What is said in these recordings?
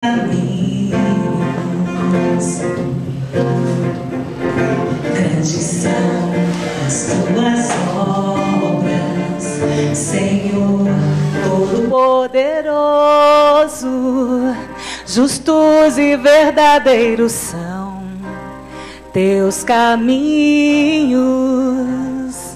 caminhos. Grandes são as tuas obras, Senhor Todo-Poderoso. Justos e verdadeiros são teus caminhos.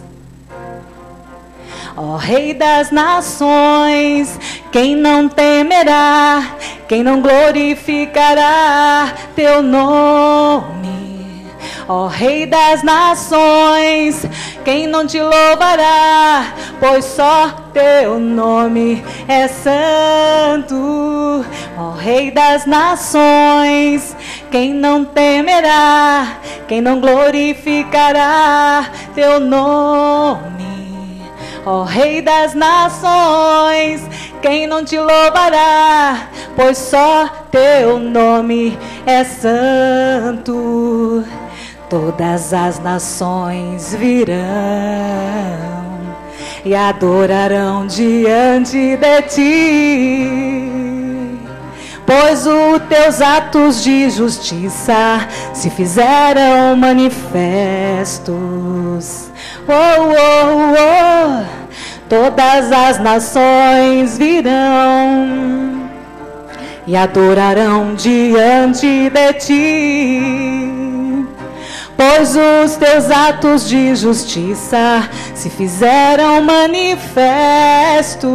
Ó Rei das nações, quem não temerá, quem não glorificará teu nome? Ó Rei das nações, quem não te louvará, pois só teu nome é santo. Ó Rei das nações, quem não temerá, quem não glorificará teu nome? Ó Rei das nações, quem não te louvará, pois só teu nome é santo. Todas as nações virão e adorarão diante de ti, pois os teus atos de justiça se fizeram manifestos. Oh, oh, oh. Todas as nações virão e adorarão diante de ti, pois os teus atos de justiça se fizeram manifestos.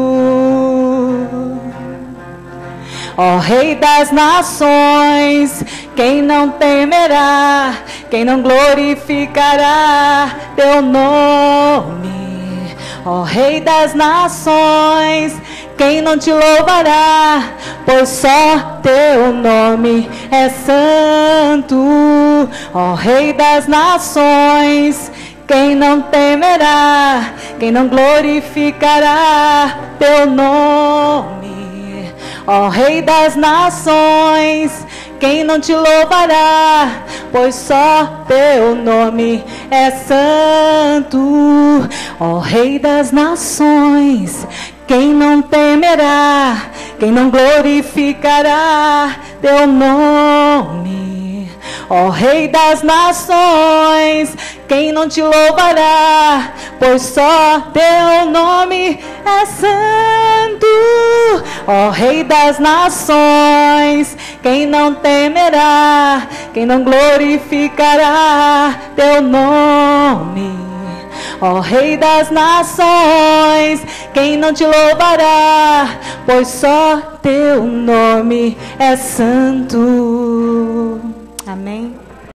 Ó Rei das nações, quem não temerá, quem não glorificará teu nome? Ó Rei das nações, quem não te louvará, pois só teu nome é santo. Ó Rei das nações, quem não temerá, quem não glorificará teu nome? Ó Rei das nações, quem não te louvará, pois só teu nome é santo. Ó Rei das nações, quem não temerá, quem não glorificará teu nome? Ó Rei das nações, quem não te louvará, pois só teu nome é santo. Ó Rei das nações, quem não temerá, quem não glorificará teu nome? Ó Rei das nações, quem não te louvará, pois só teu nome é santo.